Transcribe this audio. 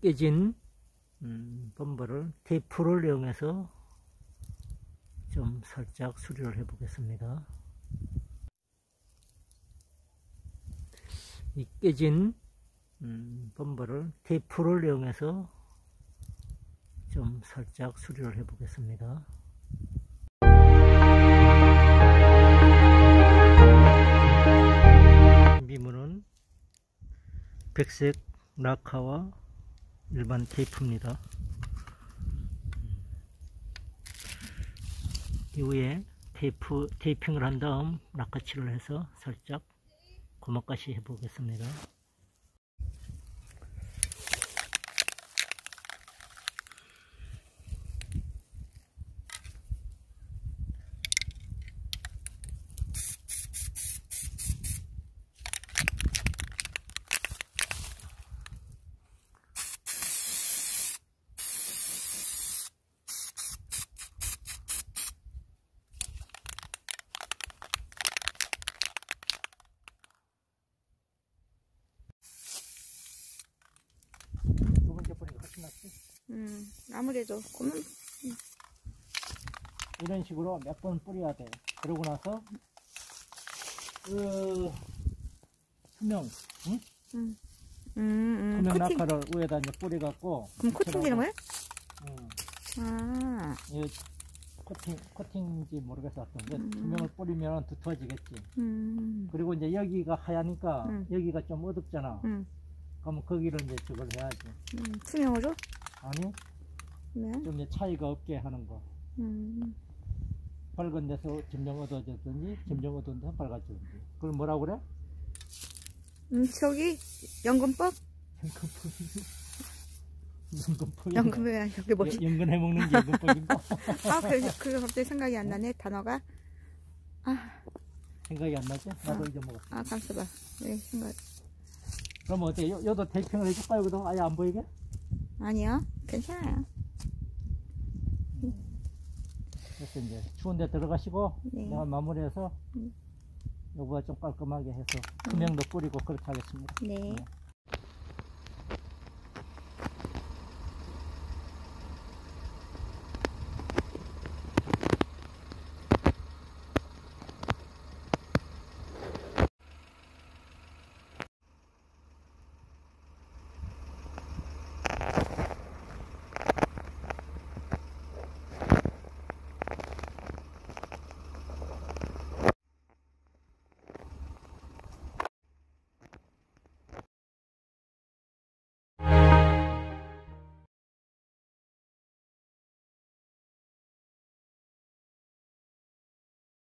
깨진 범버를 테이프를 이용해서 좀 살짝 수리를 해 보겠습니다. 이 깨진 범버를 테이프를 이용해서 좀 살짝 수리를 해 보겠습니다. 미문은 백색 라카와 일반 테이프입니다. 이후에 테이핑을 한 다음 라카칠을 해서 살짝 고막가시 해 보겠습니다. 두 번째 뿌리가 훨씬 낫지? 아무래도 그러면 이런 식으로 몇 번 뿌려야 돼. 그러고 나서 투명, 응? 투명 코팅. 낙하를 위에다 이제 뿌려갖고. 그럼 코팅되는 거야? 응. 아, 이 코팅인지 모르겠어. 하여튼 투명을 뿌리면 두터워지겠지. 그리고 이제 여기가 하얘니까 여기가 좀 어둡잖아. 그럼 거기를 이제 저걸 해야지. 투명으로? 아니, 네. 좀 이제 차이가 없게 하는 거. 밝은 데서 점점 어두워졌든지 점점 어두운 데서 밝아지든지. 그걸 뭐라고 그래? 저기 연근법? 연근법이. 연근법이야. 여기 뭐지? 연근해 먹는 게 연근법인가? 아, 그게 갑자기 생각이 안 나네, 단어가. 아, 생각이 안 나지? 나도 잊어먹었어. 아, 감싸봐. 왜 생각? 그럼 어때? 여도 테이핑을 해줄까? 여기도 아예 안 보이게? 아니요, 괜찮아요. 그래서 이제 추운 데 들어가시고, 네. 내가 마무리해서 요거가 좀 깔끔하게 해서 투명도 뿌리고 그렇게 하겠습니다. 네. 네.